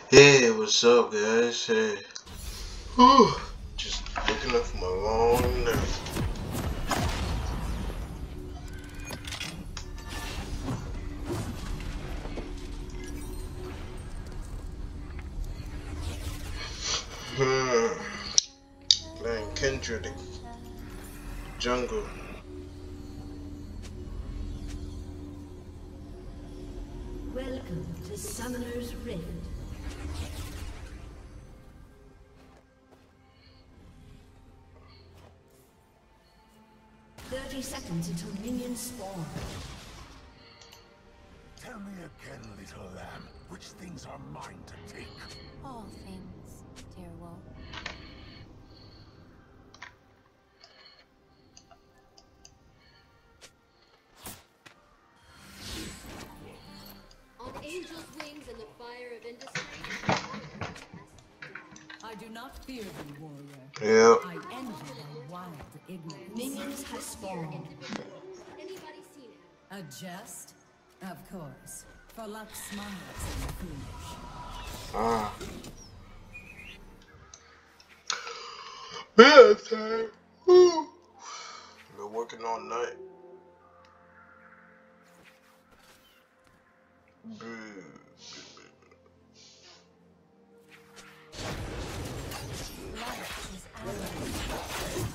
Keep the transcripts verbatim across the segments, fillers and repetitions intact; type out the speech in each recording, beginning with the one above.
Hey, what's up, guys? Hey, whew. Just waking up from a long nap. Hmm. Playing Kendra the Jungle. Welcome to Summoner's Rift. Thirty seconds until minions spawn. Tell me again, little lamb, which things are mine to take? All things, dear wolf. On angel's wings and the fire of industry. I do not fear thee, warrior. Yep. I envy thy wild ignorance. Minions have spawned. Anybody seen it? A jest? Of course. For luck smiles at the foolish. Ah. Bedtime. Whew. Been working all night. Boo. Life is ours.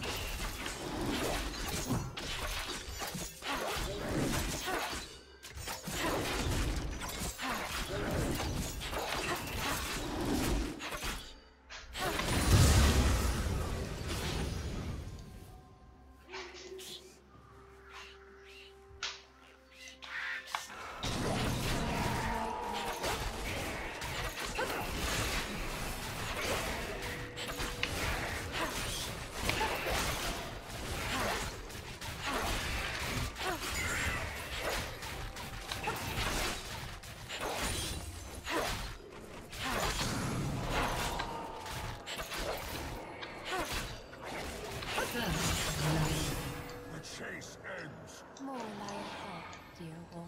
The chase ends. More lie ahead, dear wolf.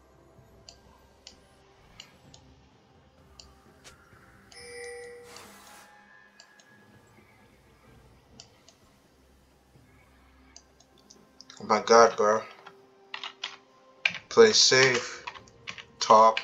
Oh my god, bro. Play safe. Top.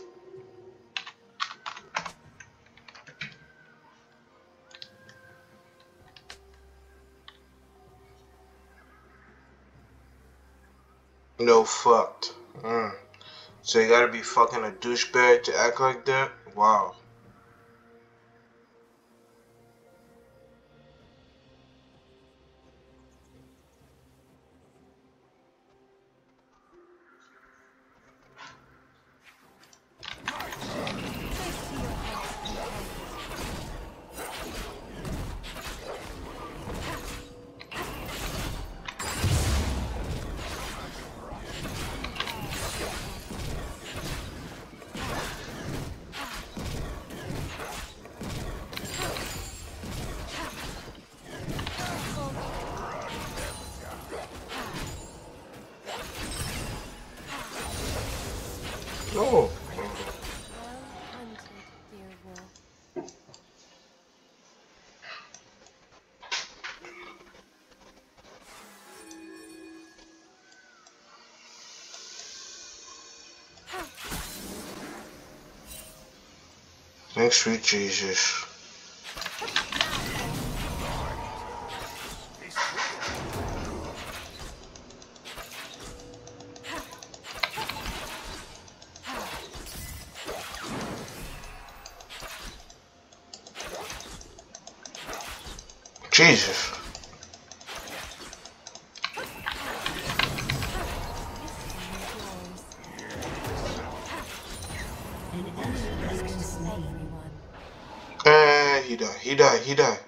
No fucked. Mm. So you gotta be fucking a douchebag to act like that? Wow. No. Well hunted, dear wolf. Thanks, sweet Jesus. Jesus. An enemy has been slain. Everyone. Eh, he died. He died. He died.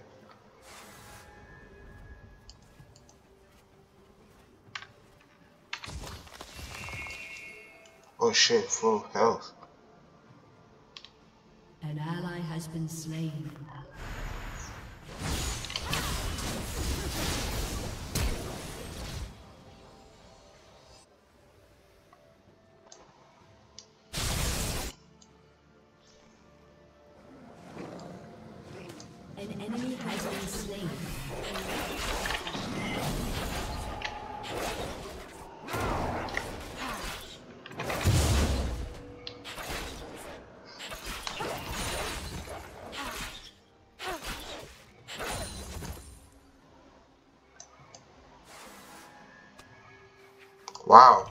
Oh shit, full health. An ally has been slain. An enemy has been slain. Wow.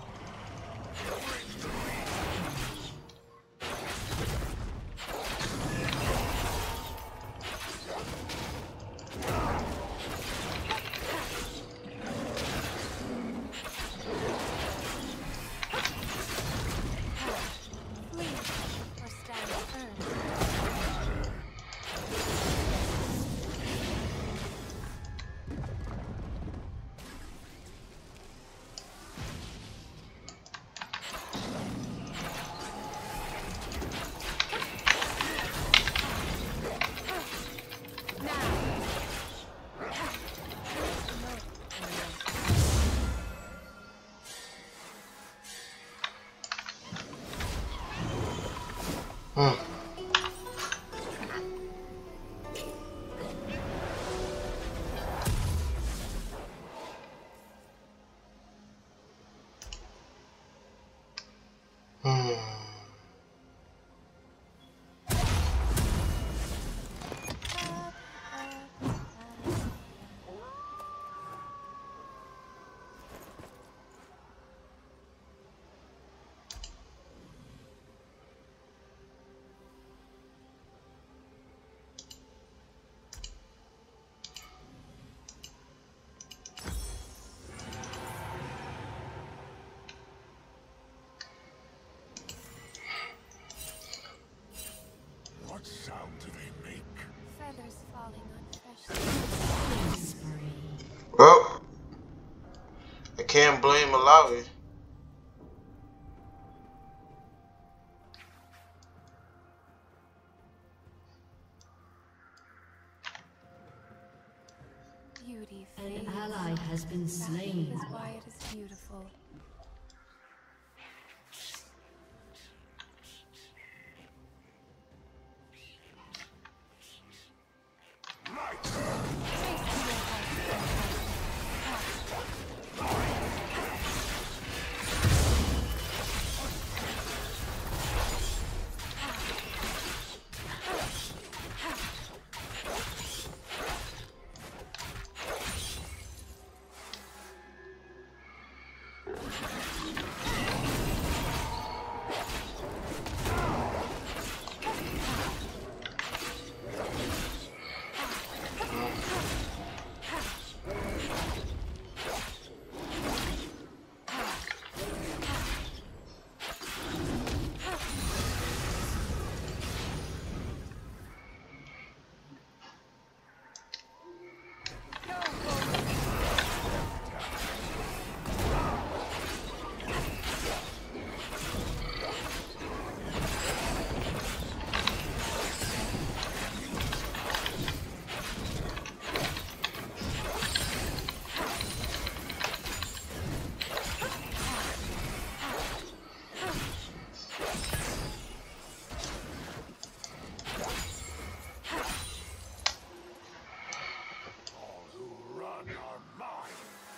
Hmm. Hmm. What sound do they make? Feathers falling on fresh Well, I can't blame illaoi. beauty. An fades. ally has been That slain. is why it is beautiful. All who run are mine.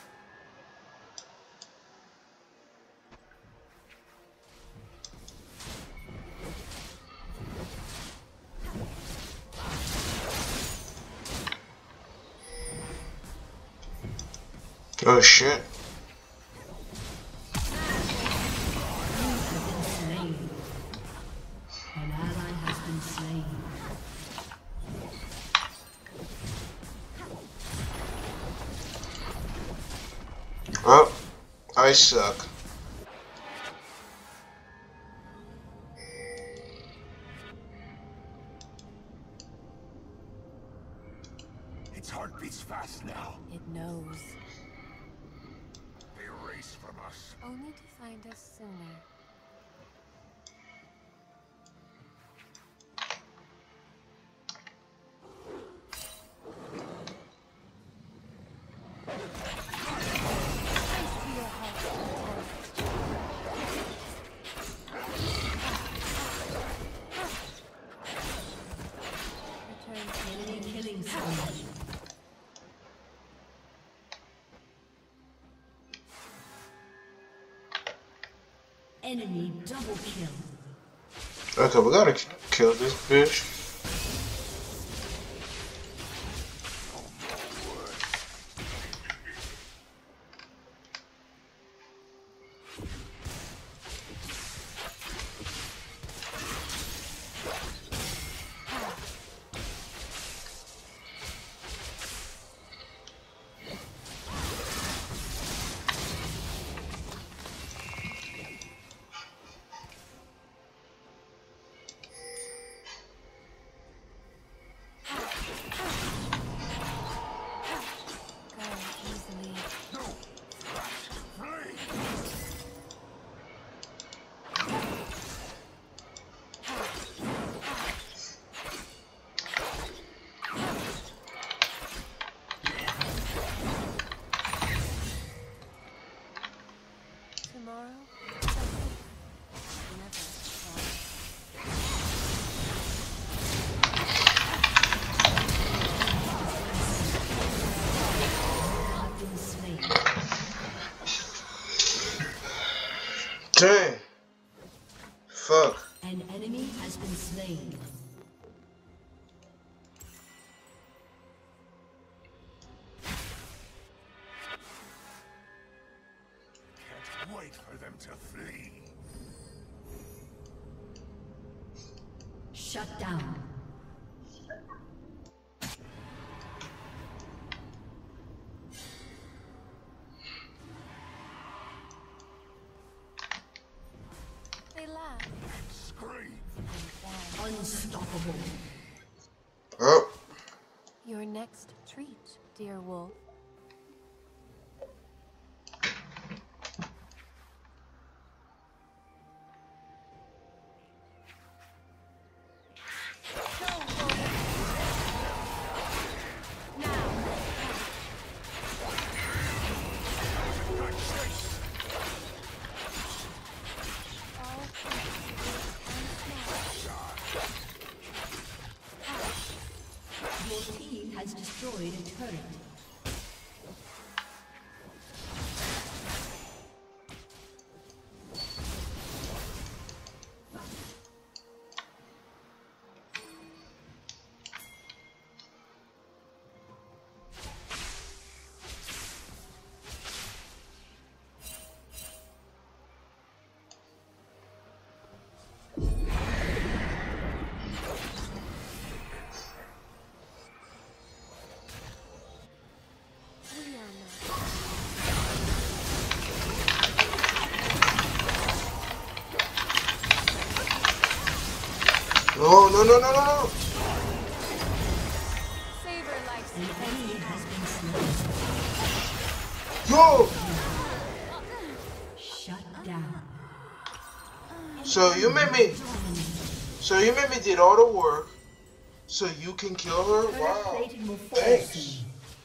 Oh shit. Slain. An ally has been slain. Well, I suck. Its heart beats fast now. It knows. They race from us. Only to find us sooner. Enemy killing Enemy double kill. Okay, we gotta kill this bitch. Dang. Fuck. An enemy has been slain. Can't wait for them to flee. Shut down. They laugh. Scream. Unstoppable. Oh. Your next treat, dear wolf. Your team has destroyed a turret. No, no, no, no, no, no. Savor life. An enemy has been slain. Yo. Shut down. So you made me. So you made me did all the work. So you can kill her? Wow. Thanks.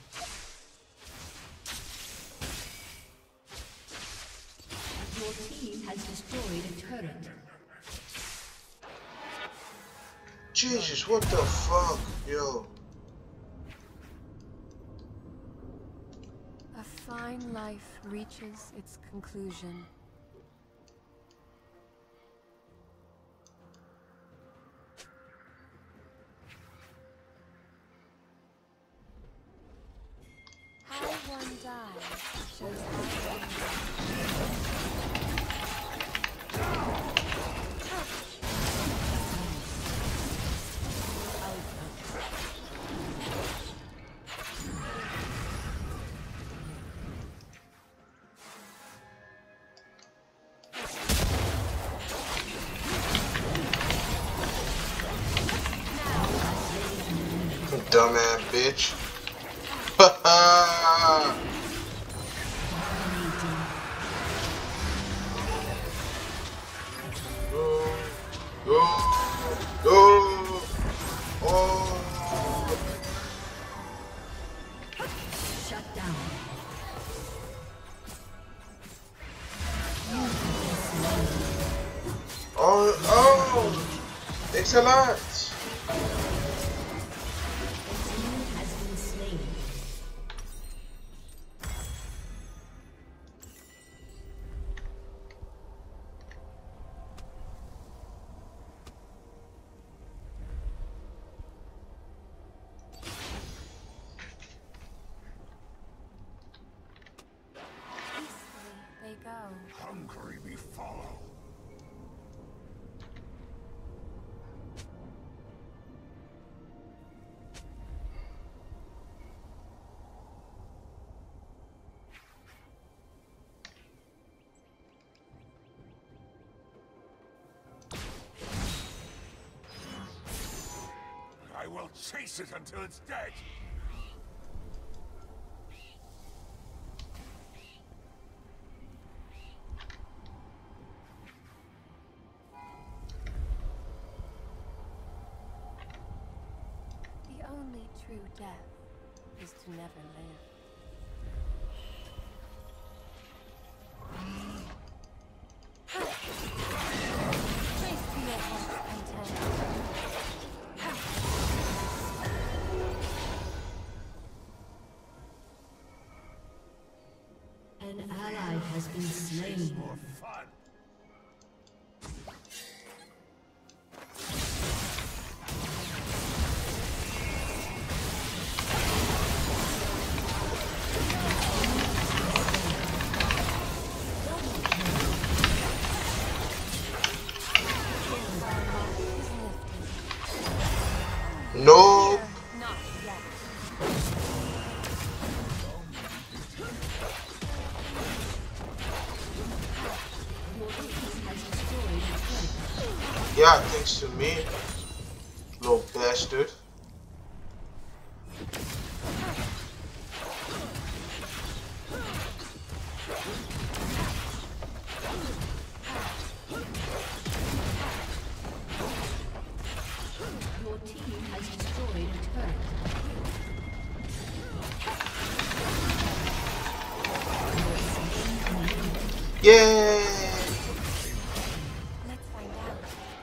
Your team has destroyed a turret. Jesus, what the fuck, yo? A fine life reaches its conclusion. How one dies shows how one Dumbass bitch. Haha. Go, go, go. Oh. Shut down. Oh, oh. Excellent. Has been slain. will chase it until it's dead. The only true death is to never live. Trace to your heart's content. An ally has been slain. For fun. Nope. Not yet. Yeah, thanks to me, little bastard. Your team has destroyed a turret. Yay! Let's find out.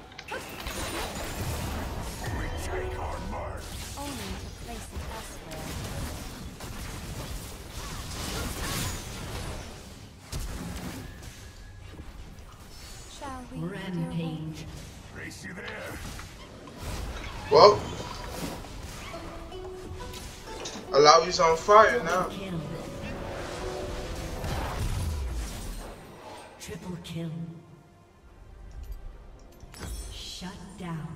We take our mark. Only to place it elsewhere. Shall we? dear one? Rampage. Trace you there. Well, Illaoi's on fire now. Kill. Triple kill. Shut down.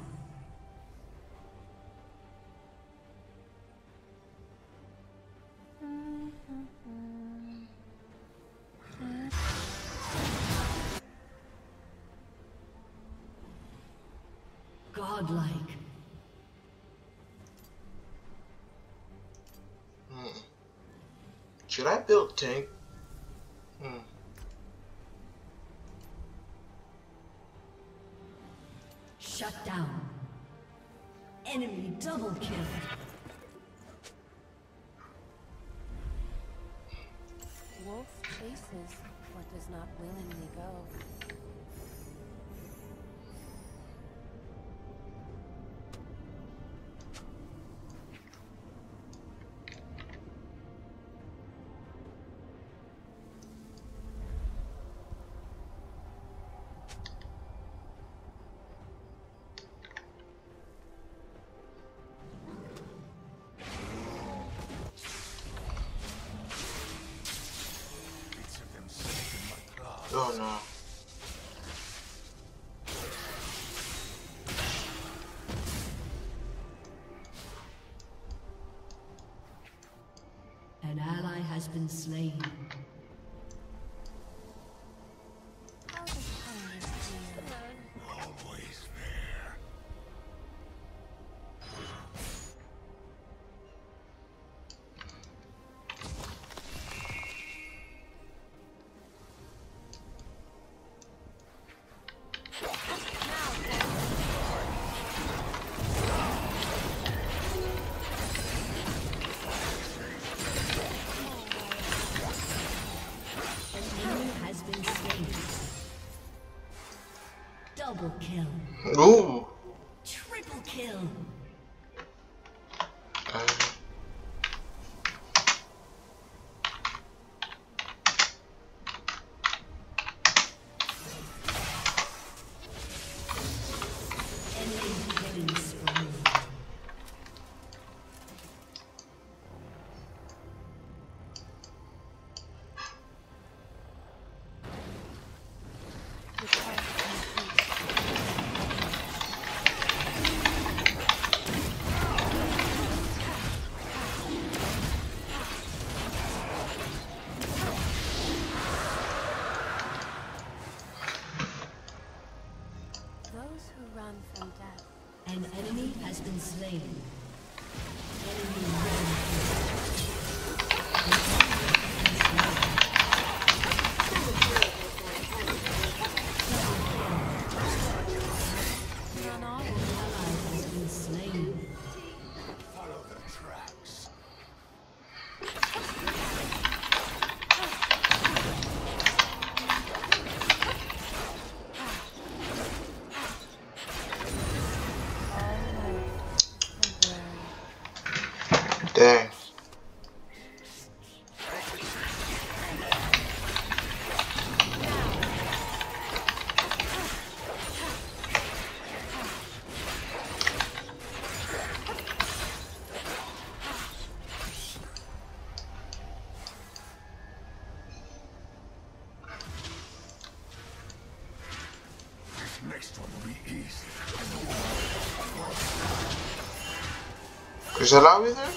Godlike. Hmm. Should I build tank? Hmm. Shut down. Enemy double kill. Wolf chases what does not willingly go. Bits of them stuck in my claws. Oh no. An ally has been slain. How does kindness feel? Always there. An enemy has been slain. Double kill. Ooh. Triple kill. Uh, Enemy killing spree. Those who run from death An enemy has been slain. Follow the tracks. Dang. This next one will be easy. Is illaoi there?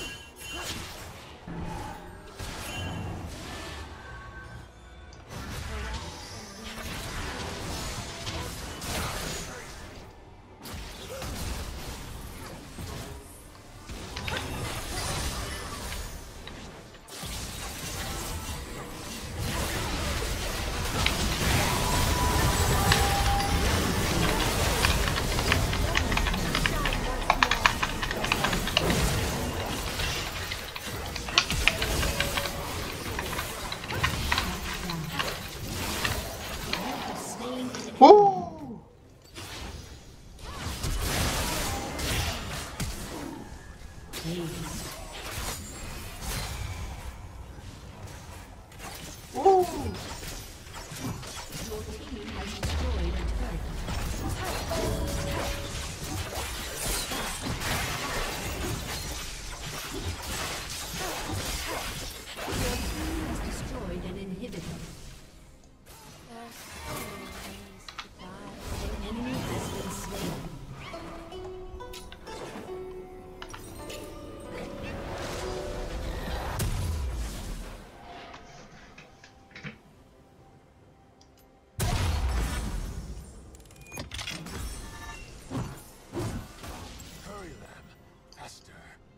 Woo! Woo! Destroyed an inhibitor. There's so many ways to die. An enemy has been slain. Hurry them. Faster.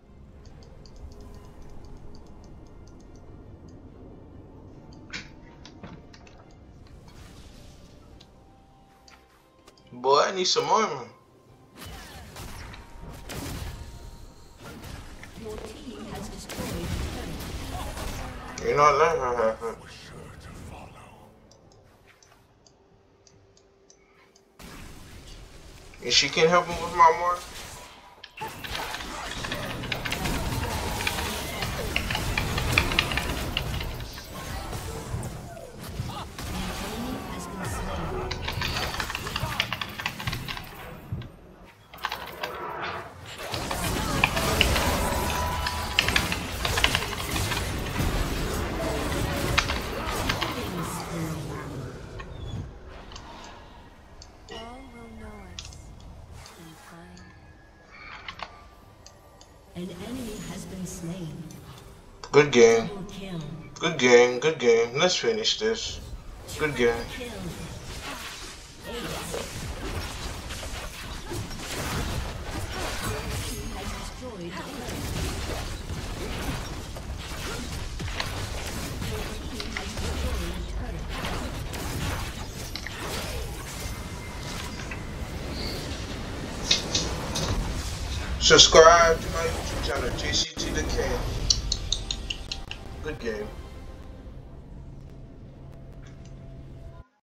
Boy, I need some armor. Your team has destroyed a turret. You're not letting her have it. Was sure to follow. And she can help me with my mark? All will know us in time. An enemy has been slain. Good game. Double kill. Good game. Good game. Let's finish this. Good game. Kill. Subscribe to my YouTube channel, J C T the King. Good game.